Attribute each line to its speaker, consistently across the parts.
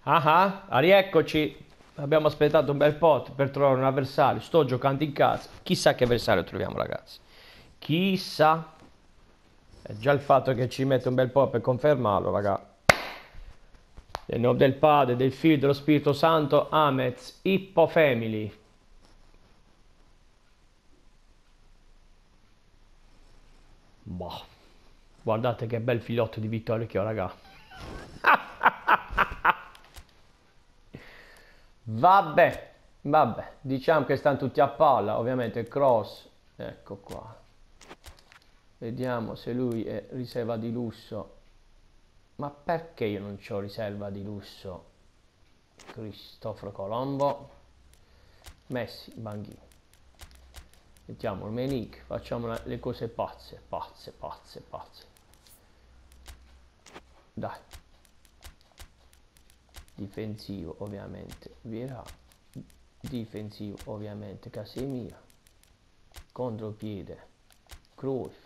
Speaker 1: Ah, ah, rieccoci. Abbiamo aspettato un bel po' per trovare un avversario. Sto giocando in casa. Chissà che avversario troviamo, ragazzi. Chissà. È già il fatto che ci mette un bel po' per confermarlo, raga. Nel nome del Padre, del Figlio e dello Spirito Santo. Amez. Hippo Family. Boh. Guardate che bel filotto di vittoria che ho, raga. Vabbè, vabbè, diciamo che stanno tutti a palla, ovviamente cross, ecco qua. Vediamo se lui è riserva di lusso. Ma perché io non ho riserva di lusso? Cristoforo Colombo. Messi, Banghini. Mettiamo il Menik, facciamo le cose pazze, pazze, pazze, pazze. Dai. Difensivo ovviamente Vieira, difensivo ovviamente Casemiro, contropiede Cruyff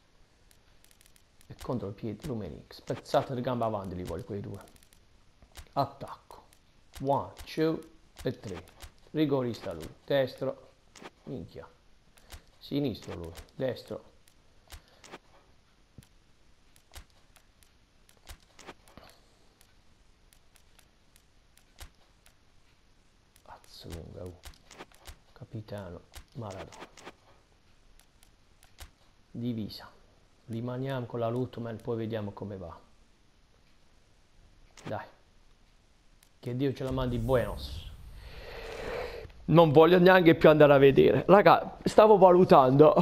Speaker 1: e contropiede Rummenigge, spezzata di gamba avanti li vuole quei due, attacco 1, 2 e 3, rigorista lui, destro, minchia, sinistro lui, destro, cazzo lunga, capitano Maradona, divisa, rimaniamo con la Lutman, poi vediamo come va, dai, che Dio ce la mandi buenos. Non voglio neanche più andare a vedere. Raga, stavo valutando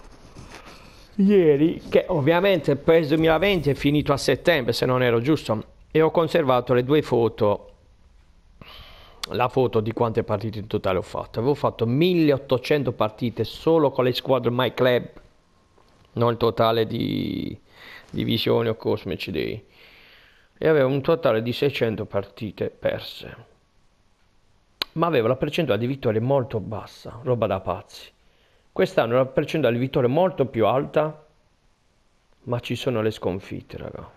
Speaker 1: ieri, che ovviamente il PES 2020 è finito a settembre, se non ero giusto, e ho conservato le due foto, la foto di quante partite in totale ho fatto. Avevo fatto 1800 partite solo con le squadre My Club, non il totale di divisioni o cosmici dei. E avevo un totale di 600 partite perse. Ma aveva la percentuale di vittorie molto bassa, roba da pazzi. Quest'anno la percentuale di vittorie è molto più alta, ma ci sono le sconfitte, raga.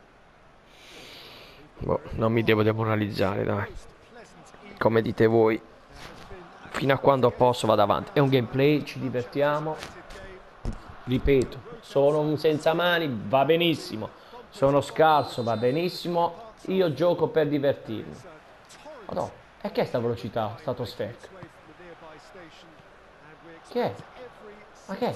Speaker 1: Boh, non mi devo demoralizzare, dai. Come dite voi, fino a quando posso vado avanti. È un gameplay, ci divertiamo. Ripeto, sono un senza mani, va benissimo. Sono scarso, va benissimo. Io gioco per divertirmi. Madonna, e che è sta velocità stratosferica? Che è? Ma che è?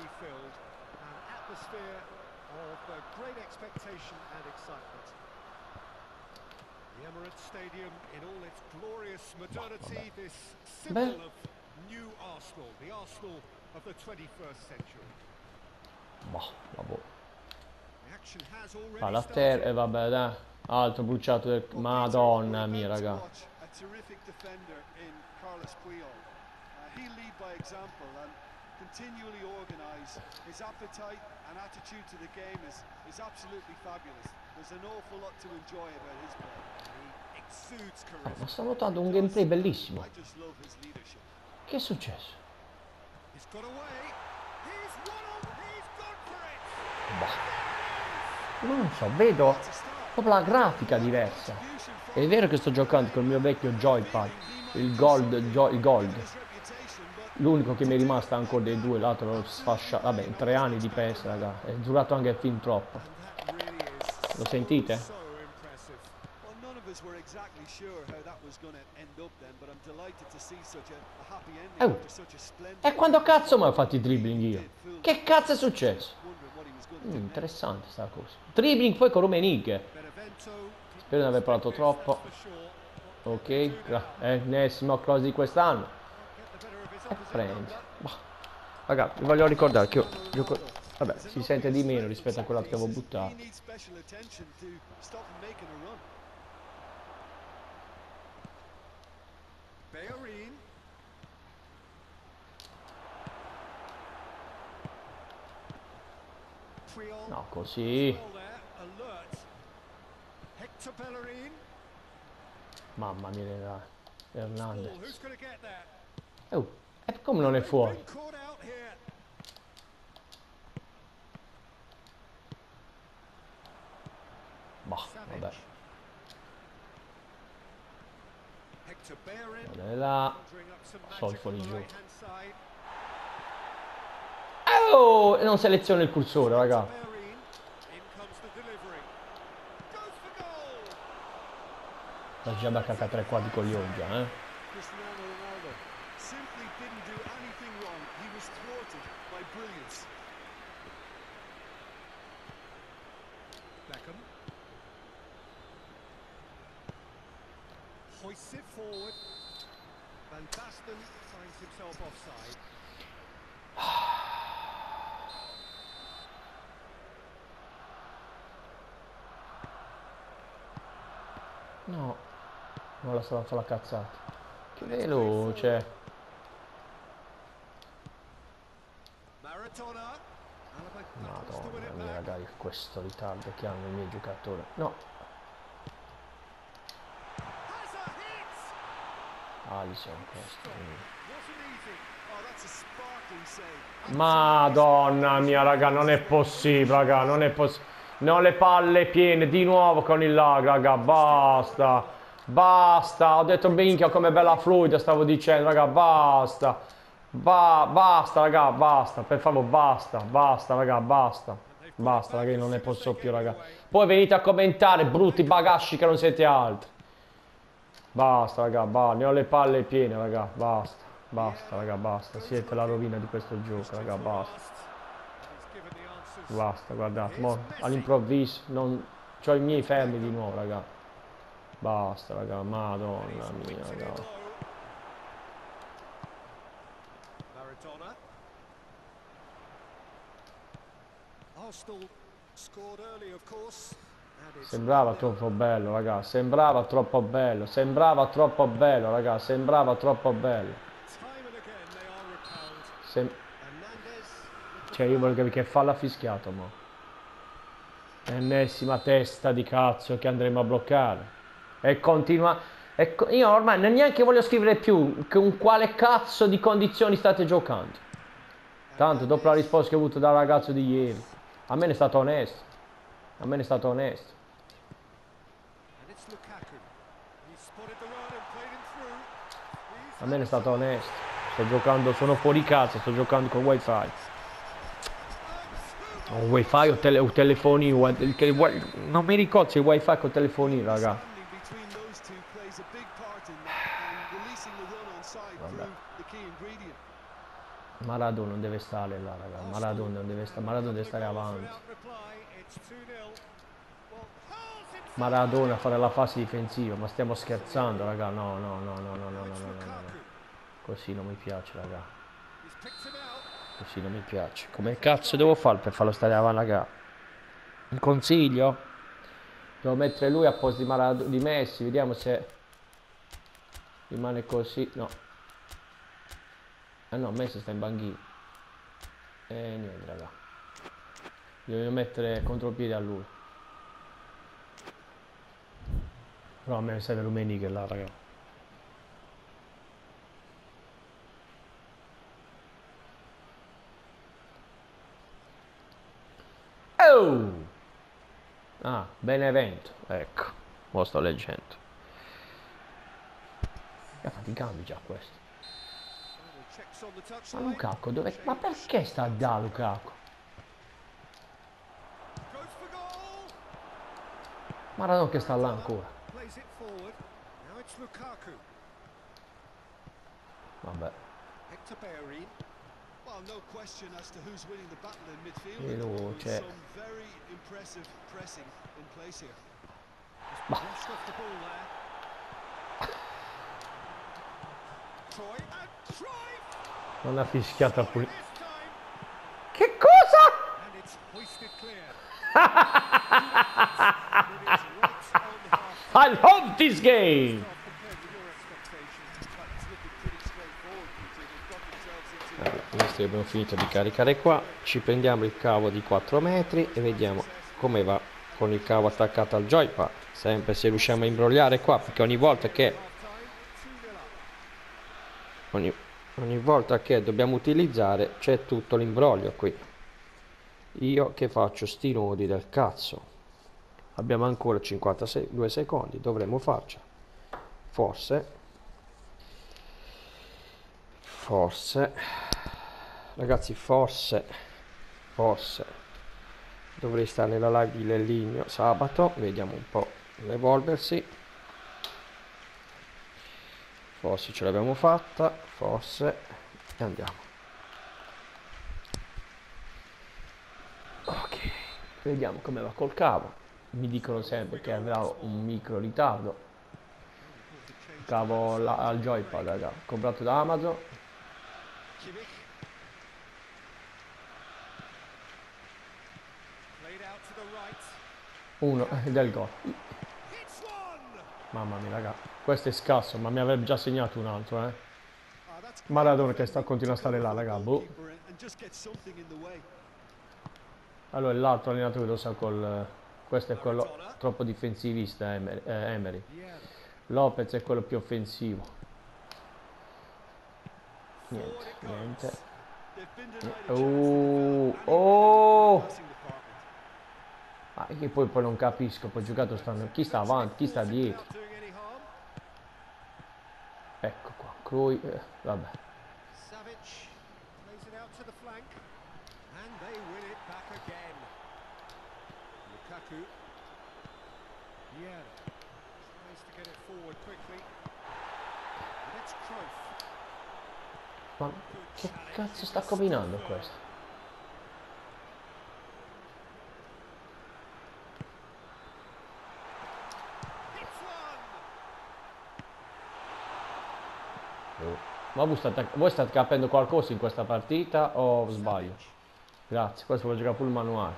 Speaker 1: Beh, boh, vabbè. Palla a terra e vabbè, dai. Altro bruciato del... Madonna mia, raga. Ma sto notando un gameplay bellissimo. Che è successo? Boh. Non so, vedo proprio la grafica diversa. È vero che sto giocando col mio vecchio joypad, il Gold, il Gold. L'unico che mi è rimasto ancora dei due, l'altro l'ho sfasciato. Vabbè, in 3 anni di PES, raga. È durato anche fin troppo. Lo sentite? Oh, e quando cazzo mi ho fatto i dribbling io? Che cazzo è successo? Interessante sta cosa. Dribbling poi con Rummenigge. Spero di non aver parlato troppo. Ok, ennesimo close di quest'anno. E prendi. Bah. Raga, vi voglio ricordare che io gioco... Vabbè, si sente di meno rispetto a quella che avevo buttato. No, così. Mamma mia, Hernandez. Oh, e come non è fuori? Bah, vabbè. E là, sol fuori giù. Oh, non seleziona il cursore, raga. La già baccata 3 qua di coglioni già, eh.
Speaker 2: Hoists it forward. Van Basten finds himself offside.
Speaker 1: No, non la stava a fare la cazzata. Che veloce. Madonna mia, ragazzi, questo ritardo che hanno i miei giocatori. No. Alisson, questo. Madonna mia, raga, non è possibile, raga, non è possibile. Non le palle piene di nuovo con il lag, raga, basta. Basta, ho detto minchia come bella fluida, stavo dicendo, raga, basta. Basta, raga, basta, per favore, basta, raga, basta. Basta, raga, io non ne posso più, raga. Poi venite a commentare, brutti bagasci che non siete altri. Basta, raga, ne ho le palle piene, raga, basta, raga, basta. Siete la rovina di questo gioco, raga, basta. Basta, guardate, mo all'improvviso non c'ho i miei fermi di nuovo, raga. Basta, raga, madonna mia, raga. Sembrava troppo bello, raga, sembrava troppo bello, raga, sembrava troppo bello. Cioè io voglio capire che falla ha fischiato, mo. Ennesima testa di cazzo che andremo a bloccare. E continua. Io ormai neanche voglio scrivere più con quale cazzo di condizioni state giocando. Tanto dopo la risposta che ho avuto dal ragazzo di ieri. A me ne è stato onesto. A me ne è stato onesto. A me ne è stato onesto. Sto giocando, sono fuori casa, sto giocando con wifi. O wifi o telefoni, non mi ricordo se wifi o telefoni, raga. Vabbè. Maradona non deve stare là, raga. Maradona deve stare avanti. Maradona a fare la fase difensiva, ma stiamo scherzando, raga. No. Così non mi piace, raga. Così non mi piace. Come cazzo devo fare per farlo stare avanti, raga? Un consiglio? Devo mettere lui a posto di Messi, vediamo se rimane così. No. Ah no, Messi sta in banchina. E niente, raga. Devo mettere contropiede a lui. Però a me serve Rummenigge là, raga. Oh! Ah, Benevento, ecco, lo sto leggendo. Ha fatto i cambi già questo. Ma Lukaku dove? Ma perché sta da Lukaku? Maradona che sta là ancora. Vabbè. Veloce. Ma. Non ha fischiato a pulire. Che cosa? I love this game! Visto che abbiamo finito di caricare qua, ci prendiamo il cavo di 4 metri e vediamo come va con il cavo attaccato al joypad. Sempre se riusciamo a imbrogliare qua, perché ogni volta che dobbiamo utilizzare c'è tutto l'imbroglio qui. Io che faccio sti nodi del cazzo. Abbiamo ancora 52 secondi, dovremmo farcela. Forse Forse, ragazzi, forse dovrei stare nella live di Lelligno sabato, vediamo un po' l'evolversi. Forse ce l'abbiamo fatta, forse, e andiamo. Ok, vediamo come va col cavo. Mi dicono sempre che avrà un micro ritardo. Cavo al joypad, raga, comprato da Amazon.
Speaker 2: Kimmich. Played out to the right.
Speaker 1: Uno del gol.
Speaker 2: Hits one.
Speaker 1: Mamma mia, raga, questo è scarso, ma mi avrebbe già segnato un altro,
Speaker 2: Ah, that's great
Speaker 1: Maradona che
Speaker 2: defending
Speaker 1: continua a
Speaker 2: to
Speaker 1: stare
Speaker 2: cover
Speaker 1: là,
Speaker 2: for a
Speaker 1: raga, boh.
Speaker 2: goalkeeper and just get something in the way.
Speaker 1: Allora l'altro allenatore lo sa col... questo è quello troppo difensivista, Emery.
Speaker 2: Vieira.
Speaker 1: Lopez è quello più offensivo.
Speaker 2: Forward it goes.
Speaker 1: Niente.
Speaker 2: They've been denied a chance to develop
Speaker 1: Oh!
Speaker 2: in the passing department.
Speaker 1: Ma che poi non capisco, poi giocato stanno... Chi sta avanti, chi sta dietro?
Speaker 2: Without doing any harm.
Speaker 1: Ecco qua, Cruyff, vabbè.
Speaker 2: Savic plays it out to the flank, and they win it back again. Lukaku. Vieira tries to get it forward quickly. And it's Cruyff.
Speaker 1: Ma che cazzo sta combinando questo?
Speaker 2: Hits one.
Speaker 1: Ma voi state capendo qualcosa in questa partita o sbaglio? Grazie, questo vuole giocare pure il manuale.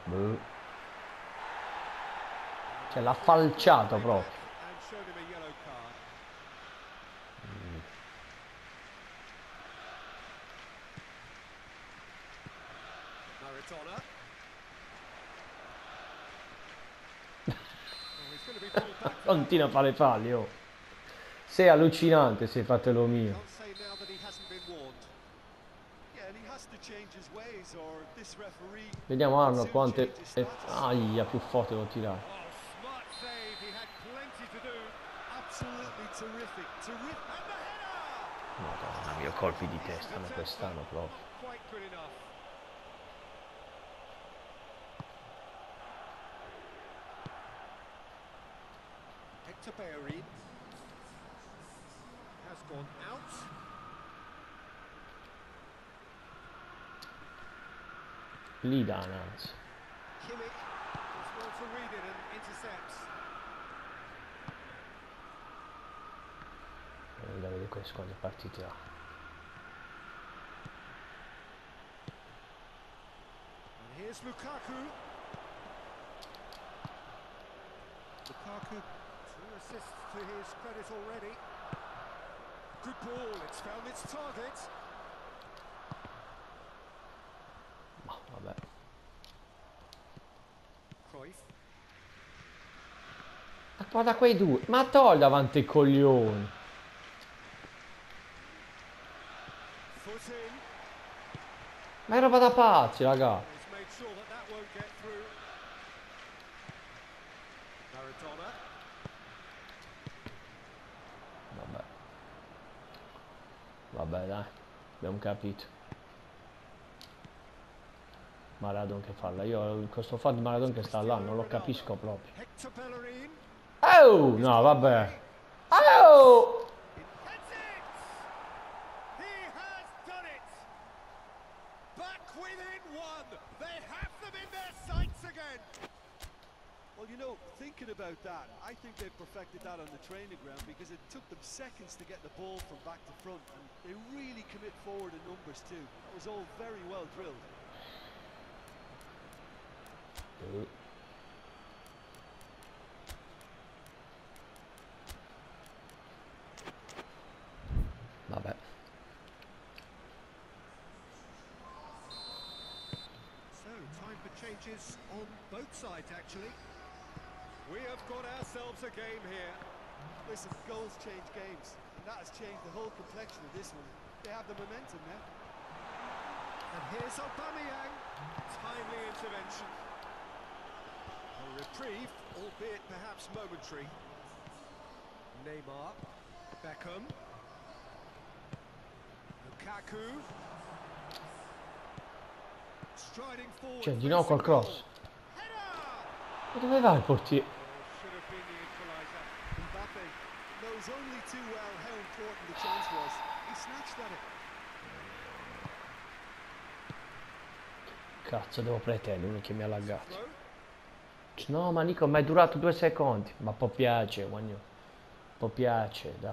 Speaker 1: Cioè l'ha falciato proprio.
Speaker 2: And showed him a yellow card. Maradona. Oh, he's going to be pulled back.
Speaker 1: Continua a fare falli, oh. Sei allucinante se fatelo mio.
Speaker 2: Can't say now that he hasn't been warned. Yeah, and he has to change his ways or this referee.
Speaker 1: Vediamo Arnold
Speaker 2: soon
Speaker 1: quante...
Speaker 2: change his status.
Speaker 1: Aia, più forte devo tirare.
Speaker 2: Oh, smart save. He had plenty to do. Absolutely terrific. Terrific. And the header!
Speaker 1: Madonna mia, colpi di testa quest'anno proprio.
Speaker 2: Not quite good enough. Hector Bellerin has gone out.
Speaker 1: Lidan, anzi.
Speaker 2: Kimmich does well to read it and intercepts.
Speaker 1: Da vedere queste quante partite ha.
Speaker 2: And here's Lukaku. Lukaku, 2 assists to his credit already. Good ball, it's found its target.
Speaker 1: Ma vabbè.
Speaker 2: Cruyff.
Speaker 1: Ma guarda quei due. Ma togli davanti ai coglioni.
Speaker 2: Foot in.
Speaker 1: Ma è roba da pazzi, raga.
Speaker 2: He's made sure that that won't get through. Maradona.
Speaker 1: Vabbè. Vabbè, dai. Abbiamo capito. Maradona che falla. Io questo fatto di Maradona che sta là non lo capisco proprio.
Speaker 2: Hector Bellerin.
Speaker 1: Oh! No, vabbè. Oh!
Speaker 2: Heads it! He has done it! Back within one! They have them in their sights again!
Speaker 3: Well, you know, thinking about that, I think they perfected that on the training ground because it took them seconds to get the ball from back to front, and they really commit forward in numbers too. That was all very well drilled.
Speaker 1: Vabbè.
Speaker 2: So, time for changes on both sides actually. We have got ourselves a game here.
Speaker 3: Listen, goals change games, and that has changed the whole complexion of this one. They have the momentum now.
Speaker 2: And here's Aubameyang. Timely intervention. A reprieve, albeit perhaps momentary. Neymar. Beckham. Lukaku. Striding forward.
Speaker 1: Cioè, di nuovo col cross.
Speaker 2: Header!
Speaker 1: Ma dove va il portiere?
Speaker 2: Should have been the equaliser.
Speaker 3: Mbappe knows only too well how important the chance was. He snatched at it.
Speaker 1: Cazzo, devo pretendere uno che mi ha laggato.
Speaker 2: Throw.
Speaker 1: No, ma Nico, ma è durato 2 secondi. Ma può piace, guagno. Può piace, dai.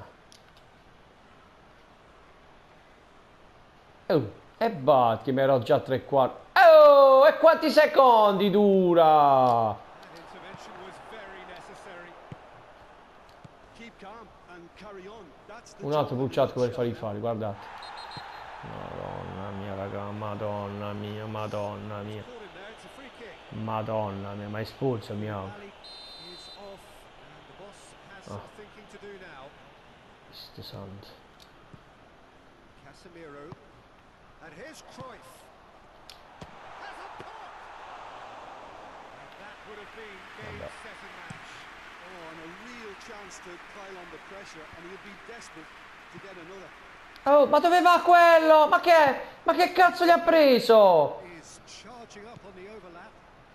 Speaker 1: Oh, e batti, mi ero già 3/4. Oh, e quanti secondi dura?
Speaker 2: That intervention was very necessary.
Speaker 3: Keep calm and carry on. That's the
Speaker 1: Un altro
Speaker 3: job in a
Speaker 1: bruciato che vuole fare i
Speaker 3: nutshell,
Speaker 1: fari, guardate. Madonna mia, raga, madonna mia, madonna mia.
Speaker 2: Caught him there. It's a free kick.
Speaker 1: Madonna mia, ma espulso mio.
Speaker 2: Rally is off, and the boss has some thinking to do now.
Speaker 1: Sto santo.
Speaker 2: Casemiro, and here's Cruyff. Has a pop, and that would have been game, set, and match.
Speaker 3: Oh, and a real chance to pile on the pressure, and he'll be desperate to get another.
Speaker 1: Oh, ma dove va quello? Ma che è? Ma che cazzo gli ha preso?
Speaker 2: Is charging up on the overlap.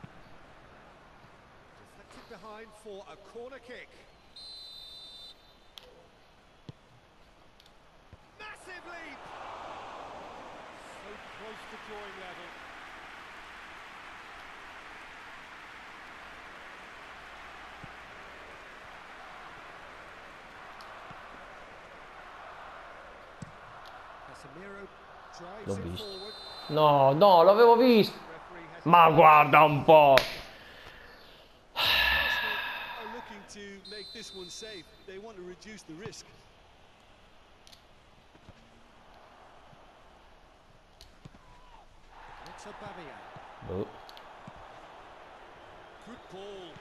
Speaker 2: Deflected behind for a corner kick. Massive leap. So close to drawing level. Casemiro drives
Speaker 1: L'ho
Speaker 2: it
Speaker 1: visto.
Speaker 2: forward.
Speaker 1: No, no, l'avevo visto.
Speaker 2: Referee has
Speaker 1: Ma guarda un po'.
Speaker 3: Arsenal are looking to make this one safe. They want to reduce the risk.
Speaker 2: It's a Aubameyang.
Speaker 1: Boh.
Speaker 2: Good ball.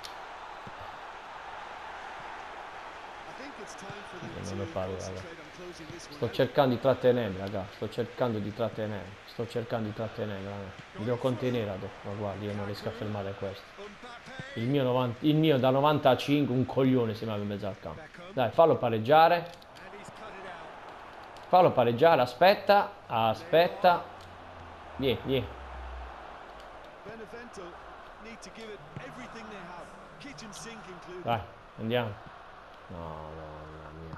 Speaker 3: I think it's time for them
Speaker 1: Non ne
Speaker 3: to
Speaker 1: parlo, raga.
Speaker 3: concentrate on closing this one
Speaker 1: Sto
Speaker 3: out.
Speaker 1: cercando di trattenermi, raga. Sto cercando di trattenermi. Sto cercando di trattenermi, raga. Mi devo contenere adesso. Ma guarda, io non riesco a fermare questo.
Speaker 2: Mbappe.
Speaker 1: Il mio da 95, un coglione si muove in mezzo al campo. Dai, fallo pareggiare.
Speaker 2: And he's cut it out.
Speaker 1: Fallo pareggiare, aspetta. Aspetta. Vieni, vieni.
Speaker 3: Benevento need to give it everything they have, kitchen sink included.
Speaker 1: Dai, andiamo. No, Madonna mia.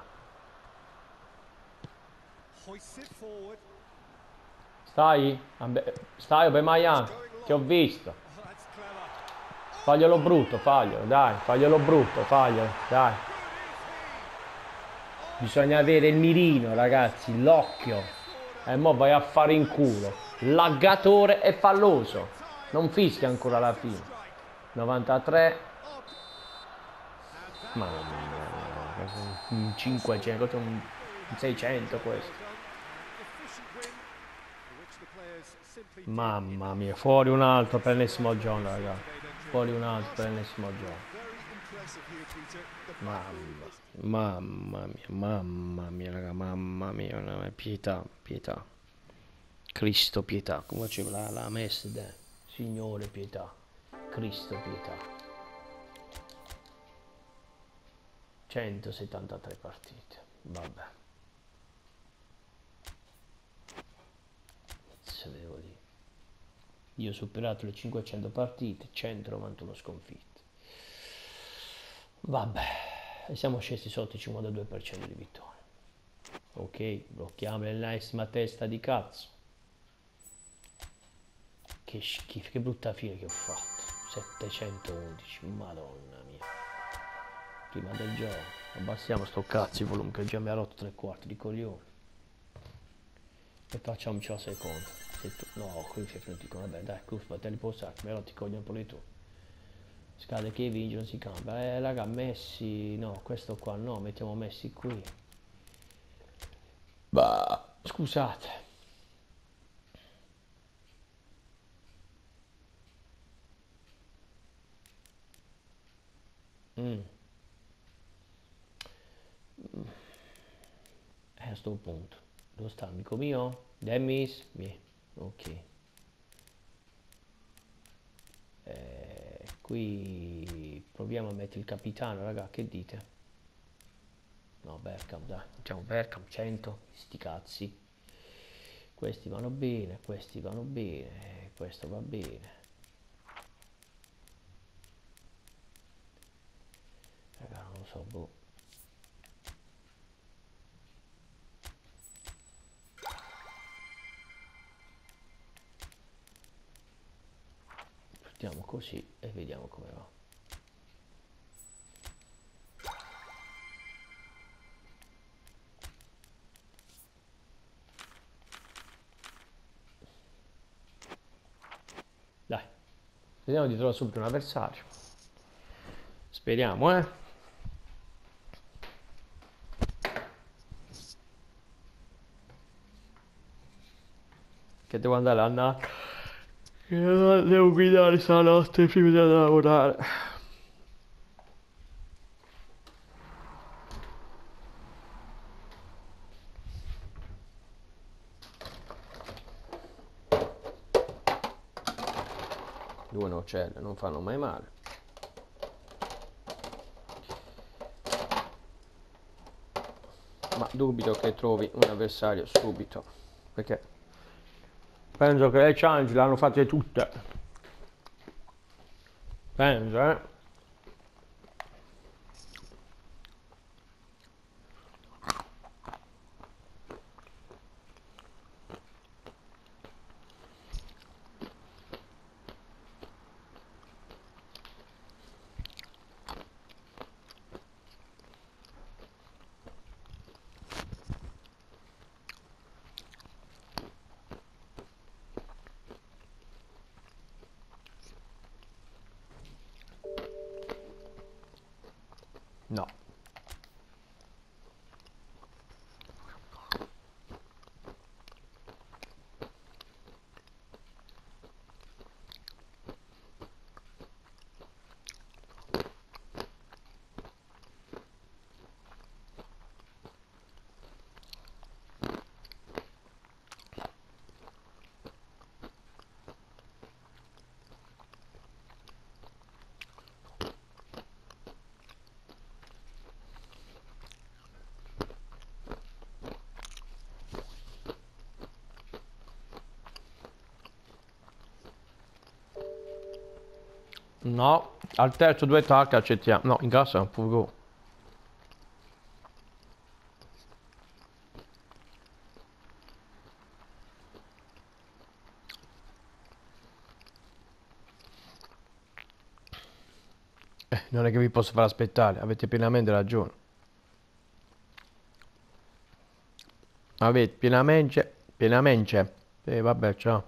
Speaker 2: Hoists it forward.
Speaker 1: Stai? Stai, Aubameyang. Ti ho visto.
Speaker 2: Oh, that's clever.
Speaker 1: Faglielo brutto, faglielo, dai. Faglielo brutto, faglielo, dai. Bisogna avere il mirino, ragazzi, l'occhio. E mo vai a fare in culo. Laggatore e falloso. Non fischia ancora alla fine. 93. Mamma mia, un 500, un 600 questo.
Speaker 2: Efficient win, for which the players simply
Speaker 1: Mamma mia, fuori un altro per l'ennesimo giorno, raga. Fuori un altro per l'ennesimo giorno.
Speaker 3: Very impressive here, Peter. The
Speaker 1: Mamma mia, raga, mamma mia, no, pietà, pietà. Cristo, pietà, come c'è la messa, Signore, pietà. Cristo, pietà. 173 partite, vabbè. Se devo dire. Io ho superato le 500 partite, 191 sconfitte. Vabbè, e siamo scesi sotto il 52% di vittorie. Ok, blocchiamo l'ennesima testa di cazzo. Che schifo, che brutta fine che ho fatto. 711, madonna mia. Prima del gioco. Abbassiamo sto cazzo il volume che già mi ha rotto 3/4 di coglione. E facciamoci la seconda. No, qui non dico, vabbè dai, curva, te li può usare, mi ha rotto i coglioni pure tu. Scade che vince, non si cambia. Raga, Messi, no, questo qua no, mettiamo Messi qui. Bah, scusate. A sto punto. Dove sta amico mio? Demis? Ok. Qui proviamo a mettere il capitano, raga, che dite? No, Bergkamp, dai, diciamo Bergkamp, 100, sti cazzi. questi vanno bene, questi vanno bene, questo va bene. Raga, non lo so, boh. Mettiamo così e vediamo come va. Dai, vediamo di trovare subito un avversario. Speriamo, eh. Che devo andare a nato. Devo guidare stanotte prima di andare a lavorare. Due nocelle non fanno mai male. Ma dubito che trovi un avversario subito, perché penso che le challenge le hanno fatte tutte. Penso, eh. No. No, al terzo due tacche accettiamo. No, in casa è un fugo. Non è che vi posso far aspettare, avete pienamente ragione. Avete pienamente. Vabbè, ciao.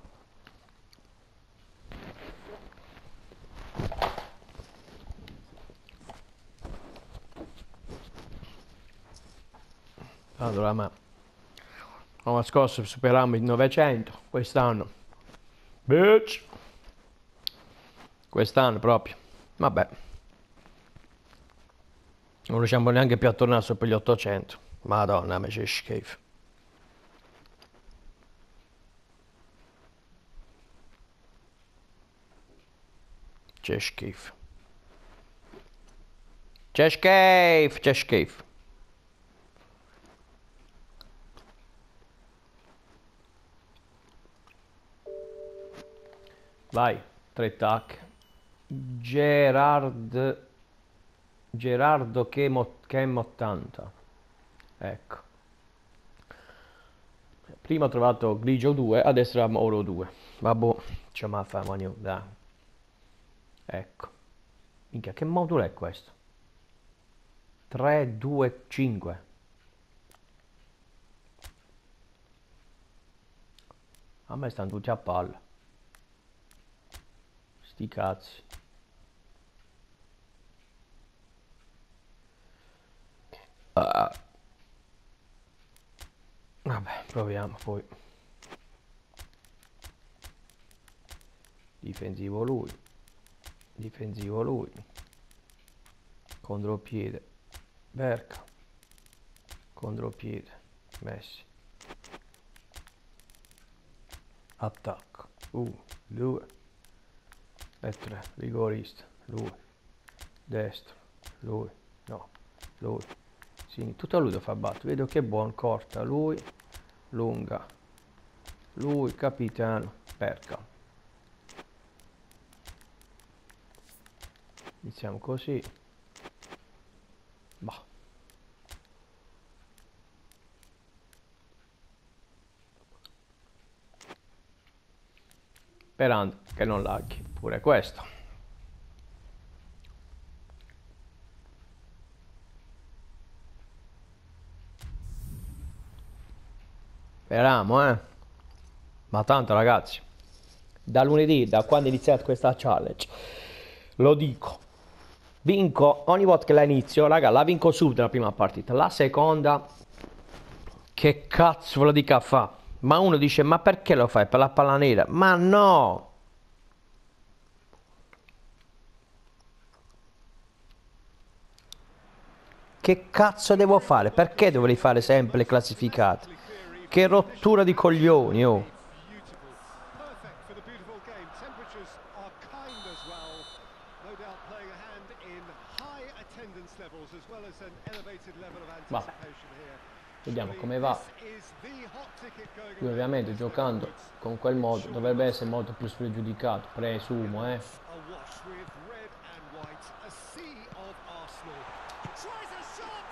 Speaker 1: Allora, ma l'anno scorso superammo i 900, quest'anno. Bitch. Quest'anno proprio. Vabbè. Non riusciamo neanche più a tornare sopra gli 800. Madonna, ma c'è schifo. C'è schifo. C'è schifo, c'è schifo. Vai, 3 tac. Gerardo Chem 80. Ecco. Prima ho trovato grigio 2, adesso era oro 2. Vabbè, c'è ma fa manio, dai. Ecco. Minchia, che modulo è questo? 3, 2, 5. A me stanno tutti a palla. Sti cazzi. Vabbè, proviamo poi. Difensivo lui. Difensivo lui. Contropiede. Berca. Contropiede. Messi. Attacco. 2 e 3. Rigorista. Lui. Destro. Lui. No. Lui. Sì, tutto lui lo fa battere. Vedo che è buono. Corta lui. Lunga. Lui, capitano. Perca. Iniziamo così. Bah. Sperando che non laghi pure questo. Speriamo, eh. Ma tanto ragazzi, da lunedì, da quando è iniziata questa challenge, lo dico, vinco ogni volta che la inizio, raga, la vinco subito la prima partita. La seconda, che cazzo ve lo dica a fa? Ma uno dice, ma perché lo fai? Per la palla nera? Ma no! Che cazzo devo fare? Perché dovrei fare sempre le classificate? Che rottura di coglioni, oh!
Speaker 2: Perfect for the beautiful game. Temperatures are kind as well. No doubt playing a hand in high attendance levels as well as an elevated level of
Speaker 1: Vabbè,
Speaker 2: anticipation here.
Speaker 1: vediamo
Speaker 2: Surely
Speaker 1: come va.
Speaker 2: this is the hot ticket going
Speaker 1: Qui
Speaker 2: around
Speaker 1: ovviamente
Speaker 2: this neck of the
Speaker 1: giocando
Speaker 2: woods.
Speaker 1: con quel modo dovrebbe essere molto più spregiudicato, presumo,
Speaker 2: Awash with red and white, a sea of Arsenal. Tries a shot.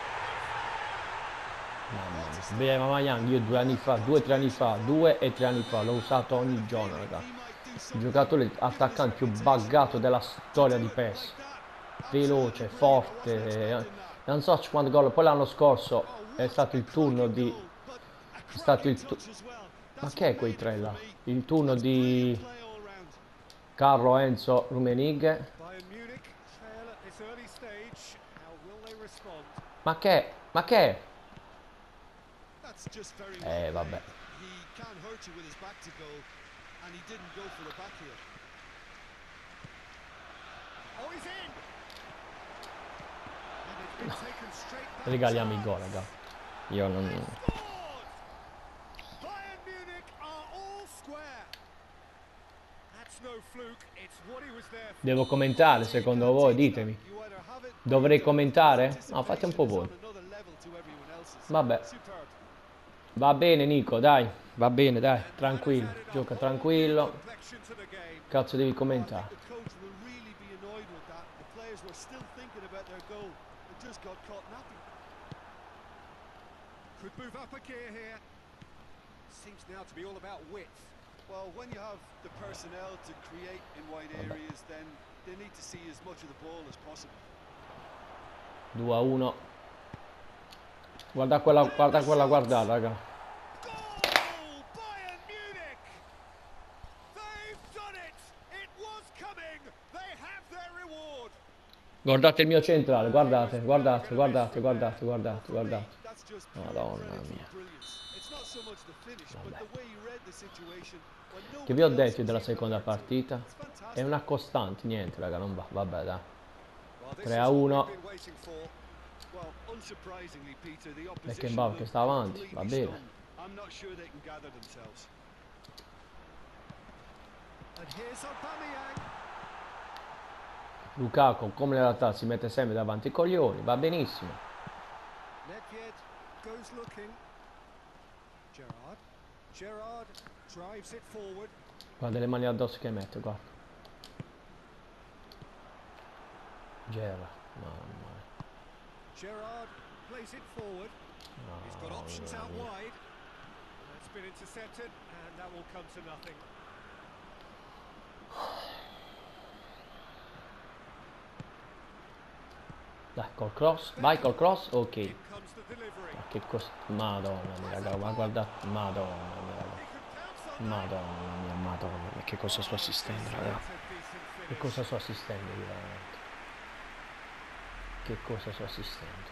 Speaker 1: Mamma mia. Beh, Mamma Young, io 2 e 3 anni fa, l'ho usato ogni giorno, raga. Il giocatore attaccante più buggato della storia di PES. Veloce, forte, non so quanti gol. Poi l'anno scorso è stato il turno di... È stato il ma che è quei tre là? Il turno di Carlo Enzo Rummenigge.
Speaker 2: Bayern Munich trail at this early stage. How will they respond?
Speaker 1: Ma che? Ma che?
Speaker 3: That's just very well
Speaker 1: Vabbè.
Speaker 3: played. He can't hurt you with his back to goal, and he didn't go for the back heel.
Speaker 2: Oh, he's in. And it's been taken straight back.
Speaker 1: Regaliamo il gol, raga. Io non...
Speaker 2: Scored! Bayern Munich are all square. That's no fluke. It's what he was there for.
Speaker 1: Devo commentare, secondo voi? Ditemi.
Speaker 3: You either have it or
Speaker 1: Dovrei
Speaker 3: you don't.
Speaker 1: commentare? No, fate un po'
Speaker 3: Is on
Speaker 1: voi.
Speaker 3: another level to everyone else's.
Speaker 1: Vabbè.
Speaker 3: Superb.
Speaker 1: Va bene, Nico, dai. Va bene, dai. Tranquillo. Gioca tranquillo.
Speaker 2: Complexion to the game.
Speaker 1: Cazzo devi
Speaker 3: The
Speaker 1: commentare.
Speaker 3: coach will really be annoyed with that. The players were still thinking about their goal and just got caught napping.
Speaker 2: Could move up a gear here. Seems now to be all about width.
Speaker 3: Well, when you have the personnel to create in wide areas, then they need to see as much of the ball as possible.
Speaker 1: 2-1. Guarda quella, guarda, raga.
Speaker 2: Goal! Bayern Munich! They've done it! It was coming! They have their reward!
Speaker 1: Guardate il mio centrale, guardate, guardate, guardate, guardate, guardate, guardate.
Speaker 3: That's just
Speaker 1: Madonna mia.
Speaker 3: brilliance. It's not so much the finish, but the way he read the situation. When
Speaker 1: Che vi ho
Speaker 3: nobody else
Speaker 1: detto della
Speaker 3: was
Speaker 1: seconda
Speaker 3: able to-
Speaker 1: partita?
Speaker 3: It's fantastic.
Speaker 1: È una costante, niente, raga, non va. Vabbè, dai.
Speaker 2: Well, this
Speaker 1: 3
Speaker 2: is
Speaker 1: a
Speaker 2: what
Speaker 1: 1.
Speaker 2: we've been waiting for.
Speaker 3: Well, unsurprisingly, Peter, the opposition
Speaker 1: Beckenbauer che
Speaker 3: looked
Speaker 1: sta avanti, va
Speaker 3: completely
Speaker 1: bene.
Speaker 3: stunned. I'm not sure they can gather themselves.
Speaker 2: And here's Aubameyang.
Speaker 1: Lukaku, come in realtà, si mette sempre davanti ai coglioni, va benissimo.
Speaker 2: Nedved goes looking. Gerrard. Gerrard drives it forward.
Speaker 1: Guarda le mani addosso che mette, guarda. Gerrard, mamma mia.
Speaker 2: Gerrard plays it forward. He's got options out
Speaker 1: Mamma mia.
Speaker 2: wide. That's been intercepted, and that will come to nothing.
Speaker 1: Dai, col cross, vai col cross, ok.
Speaker 2: In comes the delivery.
Speaker 1: Ma che cosa... Madonna mia, raga, ma guardate, madonna mia, raga.
Speaker 2: He can pounce on
Speaker 1: Madonna mia, che cosa sto assistendo, raga.
Speaker 2: that. A decent
Speaker 1: Che
Speaker 2: finish.
Speaker 1: cosa sto assistendo io, veramente. Che cosa sto assistendo.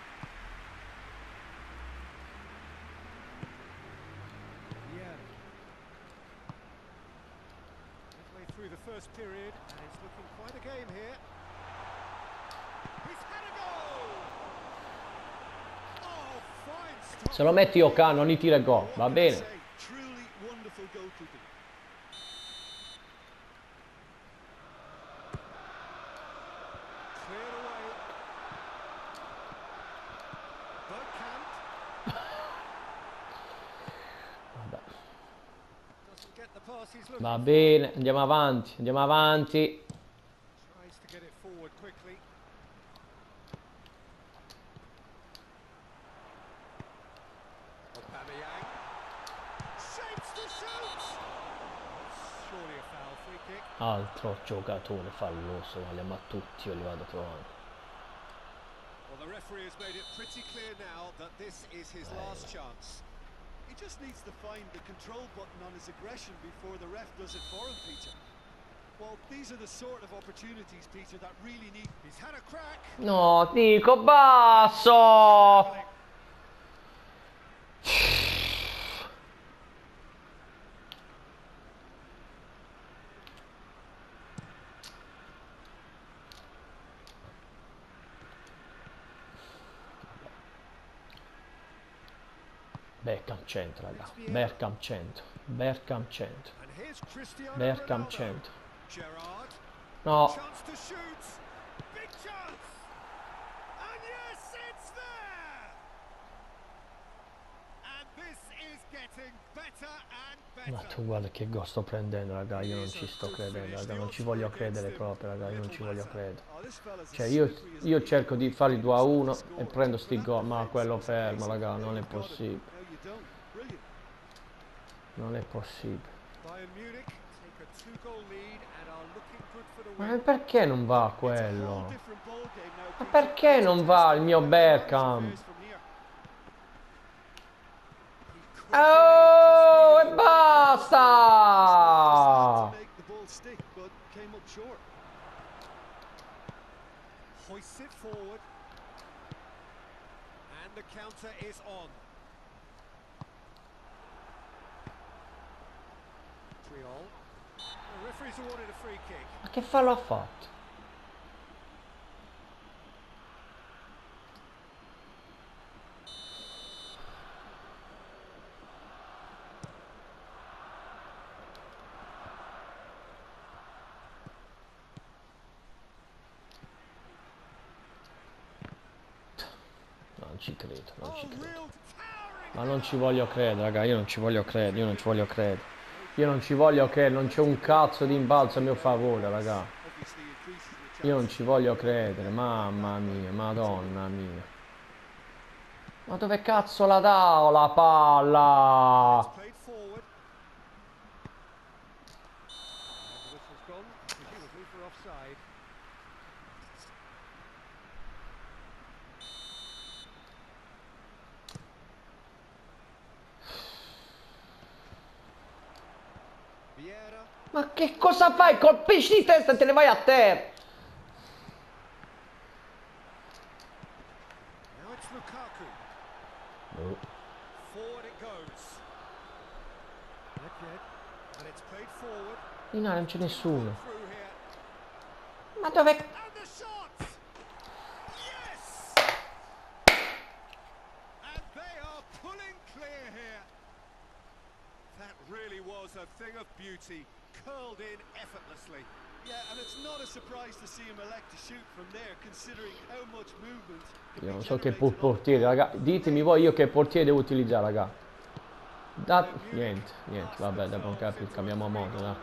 Speaker 2: Yeah. Midway through the first period, and it's looking quite a game here. He's had a goal! Oh, fine stop.
Speaker 1: Se lo metti Oka non gli tira il gol, va bene.
Speaker 3: Say, truly wonderful goalkeeping.
Speaker 2: Cleared away. Bergkamp.
Speaker 1: Vabbè.
Speaker 2: pass he's looking
Speaker 1: Va
Speaker 2: for.
Speaker 1: bene, andiamo avanti, andiamo avanti.
Speaker 2: Tries to get it forward quickly. Aubameyang shapes to shoot. Surely a foul, free kick.
Speaker 1: Altro giocatore falloso, vale, ma tutti io li vado trovando.
Speaker 2: Well, the referee has made it pretty clear now that this is his last chance.
Speaker 3: He just needs to find the control button on his aggression before the ref does it for him, Peter. Well, these are the sort of opportunities, Peter, that really need...
Speaker 2: He's had a crack.
Speaker 1: No, Nico, basso! Bergkamp 100, raga. Bergkamp 100. Bergkamp 100.
Speaker 2: And here's Cristiano
Speaker 1: Bergkamp
Speaker 2: Ronaldo.
Speaker 1: 100.
Speaker 2: Gerrard.
Speaker 1: No,
Speaker 2: Chance to shoot. Big chance. And yes, it's there. And this is getting better and
Speaker 1: ma
Speaker 2: better.
Speaker 1: tu guarda che gol sto prendendo, raga. Io non ci sto credendo, raga. Non ci voglio credere proprio, raga. Io non ci voglio credere.
Speaker 3: Oh, this fella's
Speaker 1: Cioè,
Speaker 3: as
Speaker 1: io
Speaker 3: slippery as
Speaker 1: cerco di fare il 2-1 e prendo sti gol, ma quello fermo, raga. Non è possibile.
Speaker 3: No, you don't. Brilliant.
Speaker 1: Non è possibile.
Speaker 2: Bayern Munich take a 2-goal lead and are looking good for the
Speaker 1: Ma
Speaker 2: win.
Speaker 1: perché non va
Speaker 3: It's a whole
Speaker 1: quello?
Speaker 3: different ball game now,
Speaker 1: Ma
Speaker 3: Peter.
Speaker 1: perché non va il mio Bergkamp?
Speaker 2: He could
Speaker 1: Oh, e
Speaker 3: Tried
Speaker 1: basta!
Speaker 3: to make the ball stick, but came up short.
Speaker 2: hoists it forward. And the counter is on. Triol. The referee's awarded a free kick.
Speaker 1: Ma che fallo ha fatto? Non ci credo, non ci
Speaker 2: Oh,
Speaker 1: credo.
Speaker 2: real towering.
Speaker 1: Ma non ci voglio credere, raga, io non ci voglio credere, io non ci voglio credere. Io non ci voglio credere, non c'è un cazzo di imbalzo a mio favore, raga.
Speaker 3: Obviously increases the chance.
Speaker 1: Io non ci voglio credere, mamma mia, madonna mia. Ma dove cazzo la dà la palla?
Speaker 2: Played forward. And the whistle's gone, presumably for offside. Vieira.
Speaker 1: Ma che cosa fai? Colpisci di testa e te ne vai a terra.
Speaker 2: Now it's Lukaku. Forward it goes. Nedved. And it's played forward.
Speaker 1: In area non c'è nessuno.
Speaker 2: Through here.
Speaker 1: Ma dove...
Speaker 2: And the shot! Yes! And they are pulling clear here. That really was a thing of beauty, curled in effortlessly.
Speaker 3: Yeah, and it's not a surprise to see him elect to shoot from there, considering how much movement can
Speaker 1: Io
Speaker 3: be
Speaker 1: non so che
Speaker 3: generated on the
Speaker 1: portiere,
Speaker 3: ball.
Speaker 1: raga. Ditemi voi io che portiere devo utilizzare, raga. Niente, vabbè, devo capire, cambiamo modo, dai.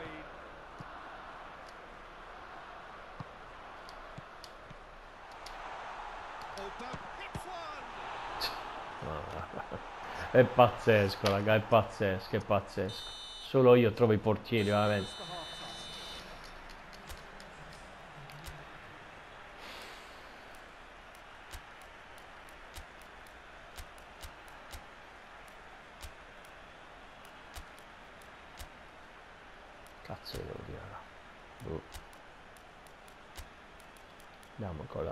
Speaker 1: È pazzesco, raga, è pazzesco, è pazzesco. Solo io trovo i portieri, veramente. Cazzo devo dire, raga. Boh. Andiamo ancora.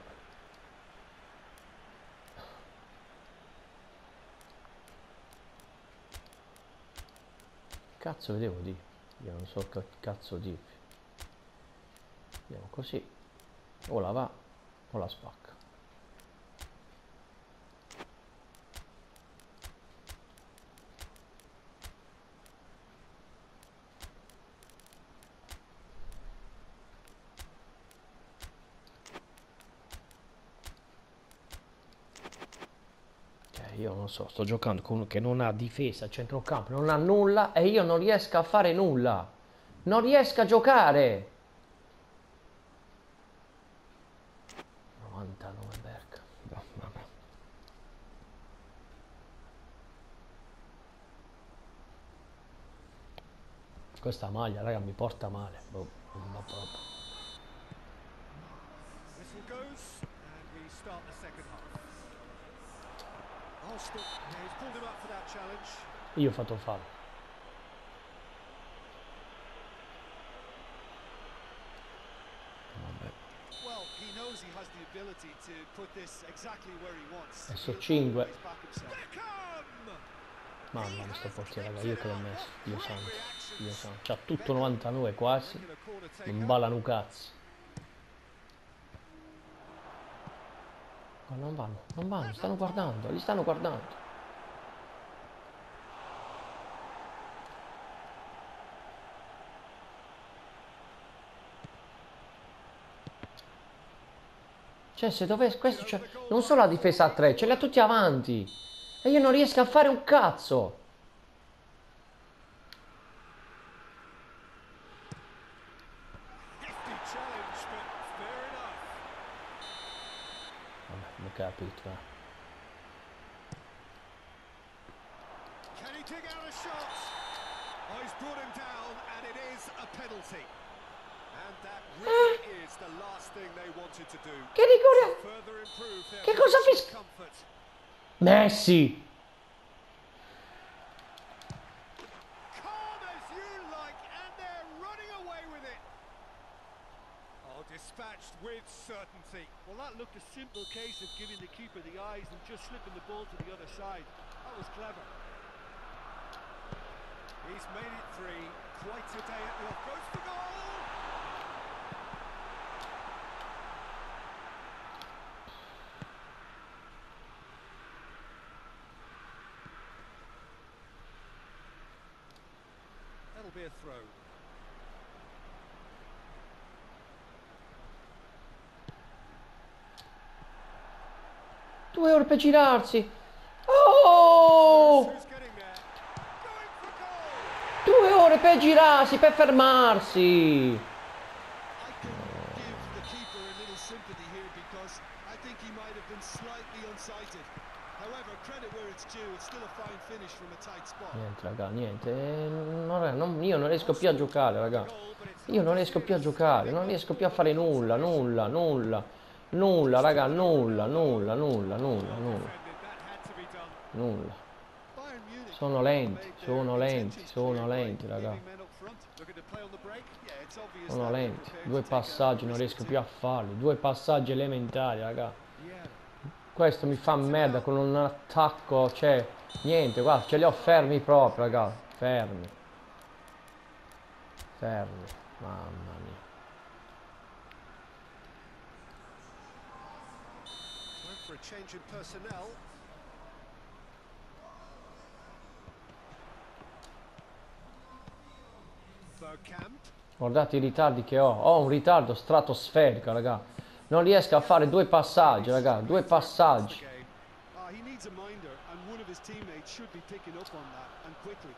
Speaker 1: Cazzo vedevo di. Io non so che cazzo di. Andiamo così. O la va o la spacca. Ok. io non so, sto giocando con uno che non ha difesa, centrocampo, non ha nulla e io non riesco a fare nulla. Non riesco a giocare. 99 Berg. No, vabbè. Questa maglia, raga, mi porta male. Boh, non va proprio.
Speaker 2: Whistle goes, and we start the second half. Arsenal, yeah, he's pulled him up for that challenge.
Speaker 1: Io ho fatto fallo. Vabbè.
Speaker 3: Well, he knows he has the ability to put this exactly where he wants.
Speaker 1: Adesso
Speaker 3: He'll
Speaker 1: 5.
Speaker 3: always back himself.
Speaker 2: Beckham!
Speaker 1: Mamma mia, sto portiere, raga, io che l'ho messo. Dio santo. Dio santo. C'ha tutto 99 quasi.
Speaker 2: Making a corner taker.
Speaker 1: Non ballano un cazzo. Ma non vanno, stanno guardando, li stanno guardando. Cioè, se dovesse questo, cioè, non solo la difesa a 3, ce li ha tutti avanti. E io non riesco a fare un cazzo.
Speaker 2: Hefty challenge, but fair enough.
Speaker 1: Vabbè, non capito,
Speaker 2: Can he dig out a shot? Oh, he's brought him down, and it is a penalty. And that really is the last thing they wanted to do.
Speaker 1: Che rigore?
Speaker 2: Further improve their
Speaker 1: Che cosa
Speaker 2: position comfort.
Speaker 1: Messi.
Speaker 2: Calm as you like, and they're running away with it. Oh, dispatched with certainty.
Speaker 3: Well, that looked a simple case of giving the keeper the eyes and just slipping the ball to the other side. That was clever.
Speaker 2: He's made it three. Quite a day at the off. Goes for goal. That'll be a throw.
Speaker 1: Due ore per girarsi. Oh!
Speaker 2: Who's getting there? Going for goal.
Speaker 1: 2 ore per girarsi, per fermarsi.
Speaker 3: I can give the keeper a little sympathy here because I think he might have been slightly unsighted. However, credit where it's due, it's still a fine finish from a tight spot.
Speaker 1: Niente, raga, niente. Io non riesco più a giocare, raga. Io non riesco più a giocare, non riesco più a fare nulla, nulla, nulla. Nulla, raga, nulla, nulla, nulla, nulla, nulla.
Speaker 2: That had to be done.
Speaker 1: Nulla.
Speaker 3: Bayern Munich
Speaker 1: Sono lenti, sono lenti, sono lenti, raga.
Speaker 3: leaving men up front.
Speaker 2: Looking to play on the break.
Speaker 3: Yeah, it's obvious
Speaker 1: Sono
Speaker 3: that they're
Speaker 1: lenti.
Speaker 3: prepared
Speaker 1: Due
Speaker 3: to take a
Speaker 1: passaggi, non riesco più a farli. Due passaggi elementari, raga.
Speaker 2: Yeah.
Speaker 1: Questo mi fa merda con un attacco, cioè, niente, guarda, ce li ho fermi proprio, raga. Fermi. Fermi. Mamma mia.
Speaker 2: Time for a change in personnel. Bergkamp.
Speaker 1: Guardate i ritardi che ho. Ho un ritardo stratosferico, raga. Non riesco a fare due passaggi, raga. Due passaggi.
Speaker 3: game. He needs a minder, and one of his teammates should be picking up on that, and quickly.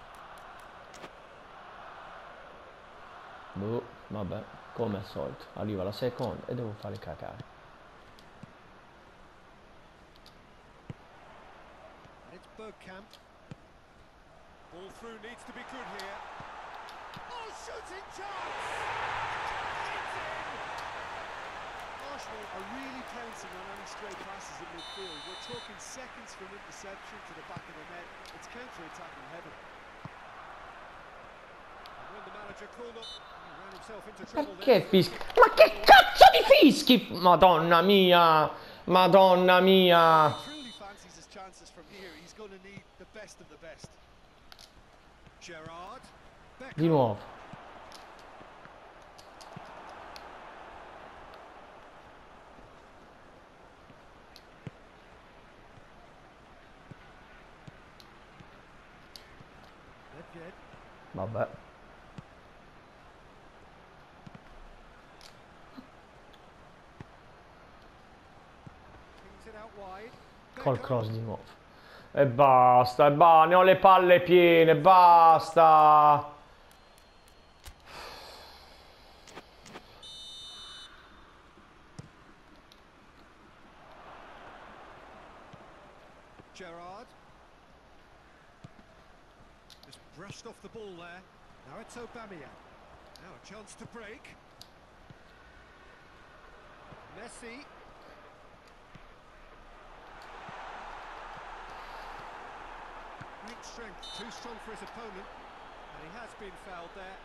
Speaker 1: Boh, vabbè, come al solito. Arriva la seconda e devo fare cagare.
Speaker 2: It's Bergkamp. Ball through needs to be good here. Oh, shooting chance! It's in!
Speaker 3: Arsenal are really pouncing on any stray passes in midfield. We're talking seconds from interception to the back of the net. It's counter-attacking heaven.
Speaker 2: When the manager called up, he ran himself into trouble
Speaker 1: Perché
Speaker 2: there.
Speaker 1: fischi? Ma che cazzo di fischi? Madonna mia! Madonna mia!
Speaker 3: If he truly fancies his chances from here, he's going to need the best of the best.
Speaker 2: Gerrard.
Speaker 1: Di nuovo.
Speaker 2: Nedved.
Speaker 1: Vabbè.
Speaker 2: Kings it out wide.
Speaker 1: Col
Speaker 2: Beckham.
Speaker 1: cross di nuovo. E basta, ne ho le palle piene, basta.
Speaker 2: Gerrard. Just brushed off the ball there. Now it's Aubameyang. Now a chance to break. Messi. Great strength, too strong for his opponent. And he has been fouled there.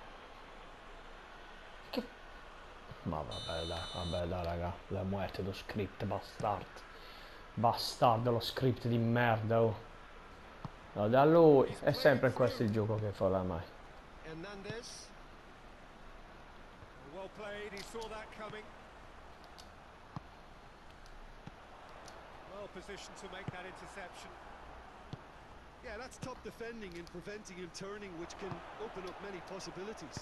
Speaker 1: Ma vabbè dai raga, la muerte lo script bastard. Bastardo lo script di merda, oh. No, da lui è sempre questo il gioco che fa oramai.
Speaker 2: Hernandez. Well played, he saw that coming. Well positioned to make that interception.
Speaker 3: Yeah, that's top defending and preventing him turning, which can open up many possibilities.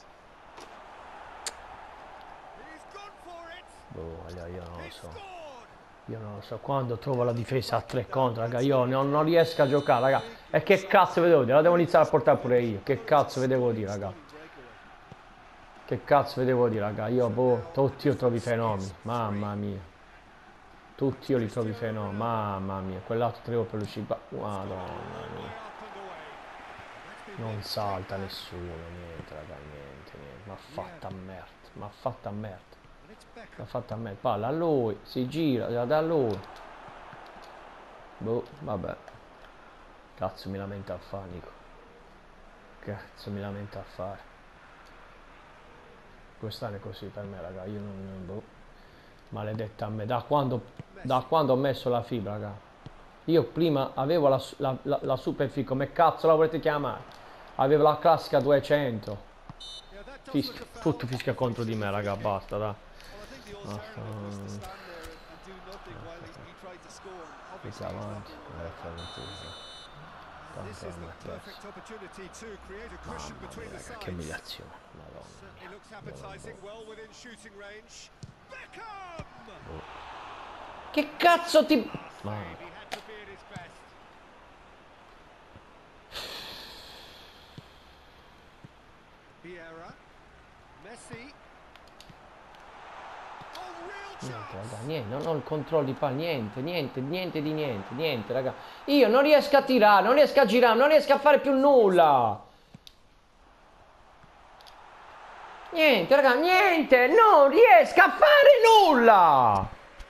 Speaker 2: He's gone for it.
Speaker 1: Boh, io non lo
Speaker 2: He
Speaker 1: so.
Speaker 2: scored.
Speaker 1: Io non lo so, quando trovo la difesa a 3 contro, raga, io non riesco a giocare, raga. E che cazzo vedevo dire? La devo iniziare a portare pure io. Che cazzo vedevo dire, raga? Che cazzo vedevo dire, raga? Io, boh, tutti io trovi fenomeni. Mamma mia. Tutti io li trovi fenomeni. Mamma mia. Quell'altro trevo per l'uscita. Madonna mia. Non salta nessuno, niente, raga, niente. Ma fatta a merda. Ma fatta a merda. L'ha fatta a me, palla a lui, si gira, da lui. Boh, vabbè. Cazzo mi lamenta a fare, Nico. Cazzo mi lamenta a fare. Quest'anno è così per me, raga, io non boh. Maledetta a me, da quando ho messo la fibra, raga. Io prima avevo la super fico, come cazzo la volete chiamare? Avevo la classica 200. Tutto fischia contro di me, raga, basta, dai. Avanti, che umiliazione, madonna. Che cazzo ti...
Speaker 2: Messi.
Speaker 1: Niente, raga, niente, non ho il controllo di palla, niente, raga. Io non riesco a tirare, non riesco a girare, non riesco a fare più nulla. Niente, raga, niente, non riesco a fare nulla.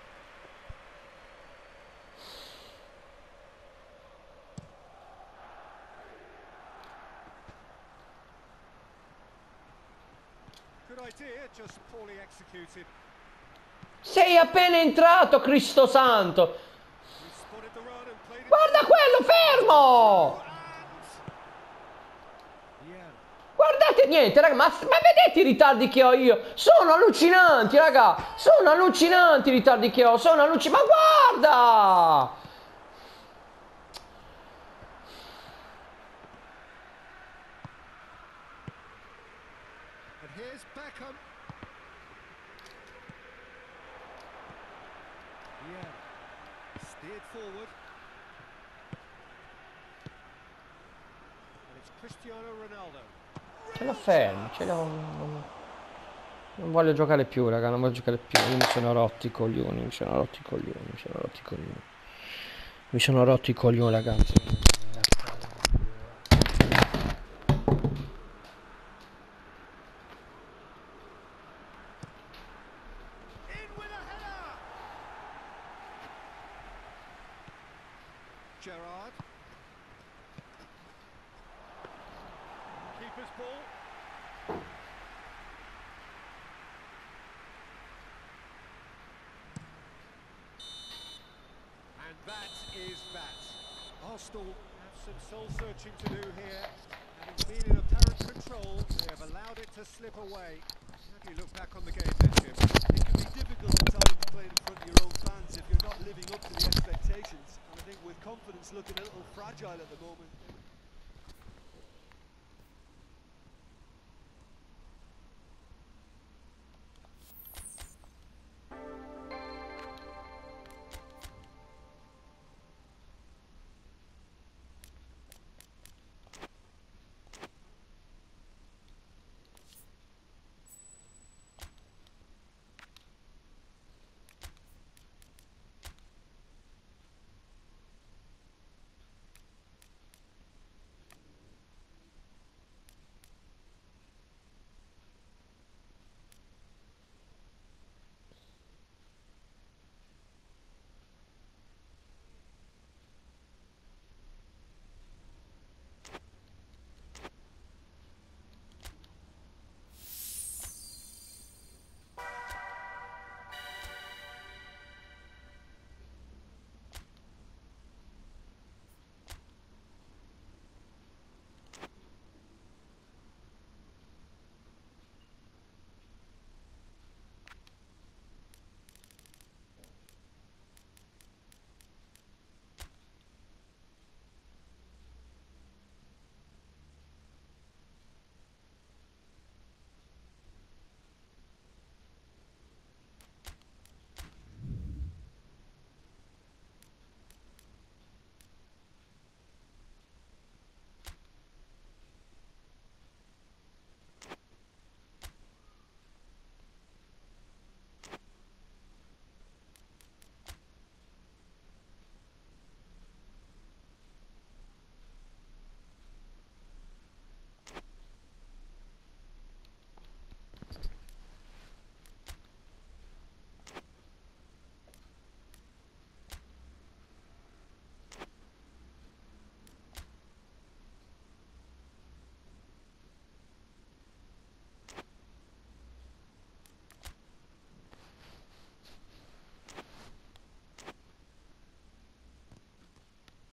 Speaker 2: Good idea, just poorly executed.
Speaker 1: Sei appena entrato, Cristo santo! Guarda quello, fermo! Guardate, niente, raga, ma vedete i ritardi che ho io? Sono allucinanti, raga! Sono allucinanti i ritardi che ho, sono allucinanti! Ma guarda!
Speaker 2: And here's Beckham. Steered forward. And it's Cristiano Ronaldo.
Speaker 1: Ce l'ho fermo, ce l'ho... Non voglio giocare più, raga, non voglio giocare più. Io mi sono rotti i coglioni, mi sono rotti i coglioni, ragazzi.
Speaker 2: Gerrard. Keeper's ball. And that is that. Arsenal have some soul searching to do here. Having been in apparent control, they have allowed it to slip away. How do you look back on the game then, Jim?
Speaker 3: It can be difficult at times playing in front of your own fans if you're not living up to the expectations. And I think with confidence looking a little fragile at the moment,